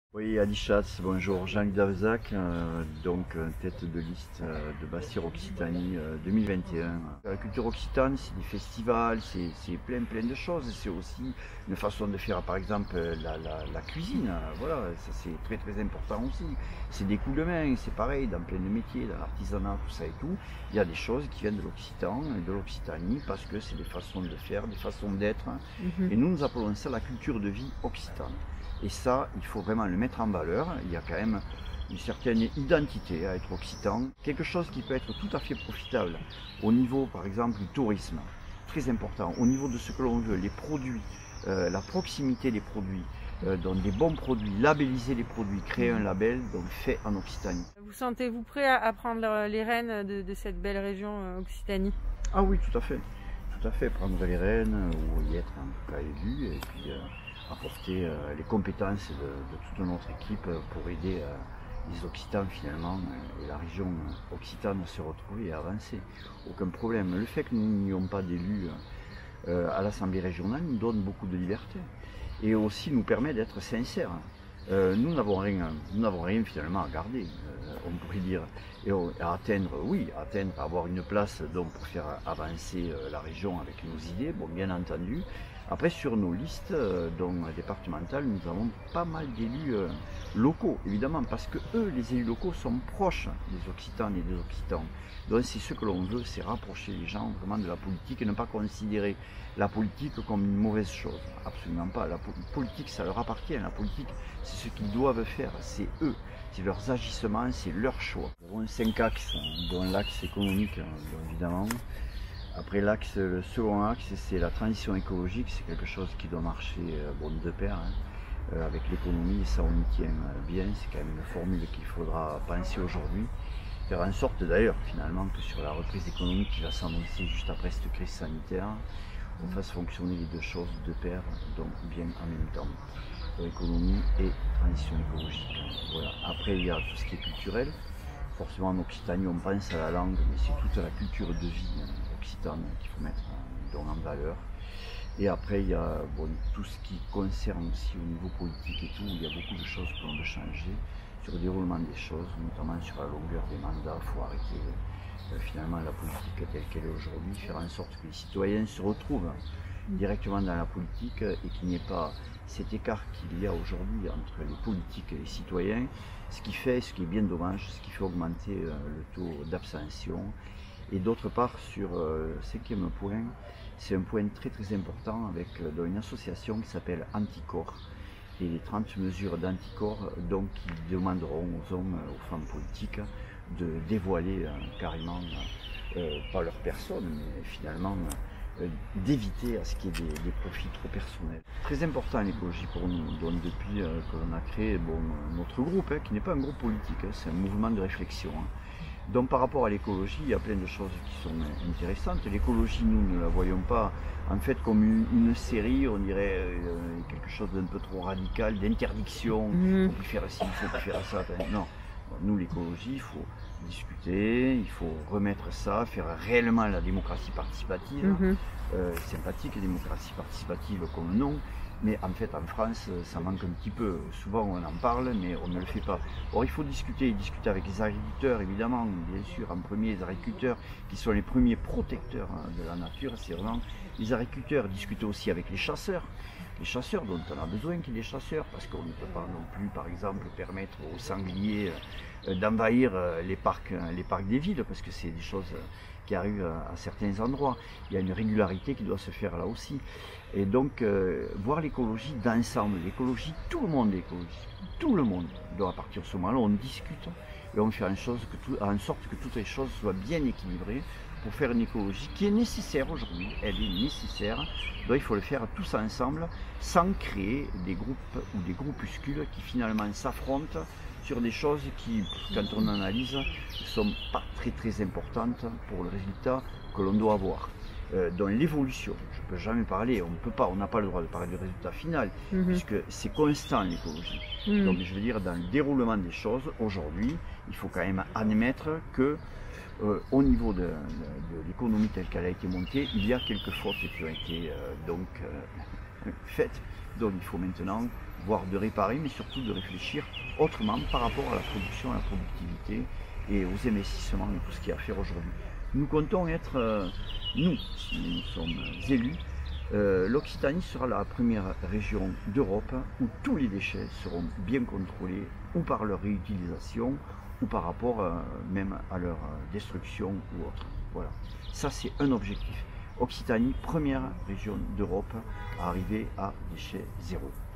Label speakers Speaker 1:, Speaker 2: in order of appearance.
Speaker 1: Oui, Adi Schatz, bonjour, Jean-Luc Davezac, tête de liste de Bastille Occitanie 2021. La culture occitane, c'est des festivals, c'est plein de choses. C'est aussi une façon de faire, par exemple, la cuisine. Voilà, ça c'est très important aussi. C'est des coups de main, c'est pareil, dans plein de métiers, dans l'artisanat, tout ça et tout. Il y a des choses qui viennent de l'Occitan et de l'Occitanie parce que c'est des façons de faire, des façons d'être. Et nous appelons ça la culture de vie occitane. Et ça, il faut vraiment le mettre en valeur. Il y a quand même une certaine identité à être occitan. Quelque chose qui peut être tout à fait profitable au niveau, par exemple, du tourisme. Très important. Au niveau de ce que l'on veut, les produits, la proximité des produits, donc des bons produits, labelliser les produits, créer un label donc fait en Occitanie.
Speaker 2: Vous sentez-vous prêt à prendre les rênes de cette belle région Occitanie?
Speaker 1: Ah oui, tout à fait. Tout à fait. Prendre les rênes ou y être en tout cas élu et puis apporter les compétences de toute notre équipe pour aider les Occitans finalement et la région occitane à se retrouver et à avancer. Aucun problème. Le fait que nous n'ayons pas d'élus à l'Assemblée régionale nous donne beaucoup de liberté et aussi nous permet d'être sincères. Nous n'avons rien finalement à garder, on pourrait dire, et à atteindre, avoir une place donc pour faire avancer la région avec nos idées, bon bien entendu. Après sur nos listes départementales, nous avons pas mal d'élus locaux, évidemment, parce que eux, les élus locaux, sont proches des Occitanes et des Occitans. Donc c'est ce que l'on veut, c'est rapprocher les gens vraiment de la politique et ne pas considérer la politique comme une mauvaise chose. Absolument pas. La politique, ça leur appartient. La politique, c'est ce qu'ils doivent faire. C'est eux. C'est leurs agissements, c'est leur choix. Nous avons 5 axes, dont l'axe économique, bien évidemment. Après l'axe, le second axe, c'est la transition écologique. C'est quelque chose qui doit marcher de pair avec l'économie. Et ça, on y tient bien. C'est quand même une formule qu'il faudra penser aujourd'hui. Faire en sorte d'ailleurs finalement que sur la reprise économique qui va s'annoncer juste après cette crise sanitaire, on fasse fonctionner les deux choses de pair, donc bien en même temps, économie et transition écologique. Voilà. Après il y a tout ce qui est culturel, forcément en Occitanie on pense à la langue, mais c'est toute la culture de vie occitane qu'il faut mettre en valeur. Et après il y a tout ce qui concerne aussi au niveau politique et tout, il y a beaucoup de choses que l'on veut changer sur le déroulement des choses, notamment sur la longueur des mandats. Il faut arrêter finalement la politique telle qu'elle est aujourd'hui, faire en sorte que les citoyens se retrouvent directement dans la politique et qu'il n'y ait pas cet écart qu'il y a aujourd'hui entre les politiques et les citoyens, ce qui est bien dommage, ce qui fait augmenter le taux d'abstention. Et d'autre part, sur le cinquième point, c'est un point très important avec une association qui s'appelle Anticorps et les 30 mesures d'Anticorps qui demanderont aux hommes, aux femmes politiques de dévoiler carrément, pas leur personne, mais finalement d'éviter à ce qu'il y ait des profits trop personnels. Très important l'écologie pour nous, donc depuis que l'on a créé notre groupe, qui n'est pas un groupe politique, c'est un mouvement de réflexion. Donc par rapport à l'écologie, il y a plein de choses qui sont intéressantes. L'écologie, nous ne la voyons pas en fait comme une série, on dirait quelque chose d'un peu trop radical, d'interdiction, il faut plus faire ci, il faut plus faire ça. Non, nous l'écologie, il faut discuter, il faut remettre ça, faire réellement la démocratie participative, sympathique démocratie participative comme nom. Mais en fait, en France, ça manque un petit peu. Souvent, on en parle, mais on ne le fait pas. Or, il faut discuter avec les agriculteurs, évidemment, bien sûr, en premier, les agriculteurs qui sont les premiers protecteurs de la nature. C'est vraiment les agriculteurs, discuter aussi avec les chasseurs dont on a besoin qu'il y ait des chasseurs, parce qu'on ne peut pas non plus, par exemple, permettre aux sangliers d'envahir les parcs des villes, parce que c'est des choses qui arrivent à certains endroits. Il y a une régularité qui doit se faire là aussi. Et donc, voir l'écologie d'ensemble, l'écologie, tout le monde est écologiste. Tout le monde doit, à partir de ce moment-là, on discute et on fait en sorte que toutes les choses soient bien équilibrées pour faire une écologie qui est nécessaire aujourd'hui. Elle est nécessaire, donc il faut le faire tous ensemble, sans créer des groupes ou des groupuscules qui finalement s'affrontent sur des choses qui, quand on analyse, ne sont pas très importantes pour le résultat que l'on doit avoir. Dans l'évolution, je ne peux jamais parler, on n'a pas le droit de parler du résultat final, puisque c'est constant l'écologie. Donc je veux dire, dans le déroulement des choses, aujourd'hui, il faut quand même admettre que au niveau de l'économie telle qu'elle a été montée, il y a quelques fautes qui ont été faites. Donc il faut maintenant voire de réparer, mais surtout de réfléchir autrement par rapport à la production, à la productivité et aux investissements et tout ce qu'il y a à faire aujourd'hui. Nous comptons être, nous, si nous sommes élus, l'Occitanie sera la première région d'Europe où tous les déchets seront bien contrôlés, ou par leur réutilisation, ou par rapport même à leur destruction ou autre. Voilà, ça c'est un objectif. Occitanie, première région d'Europe à arriver à déchets zéro.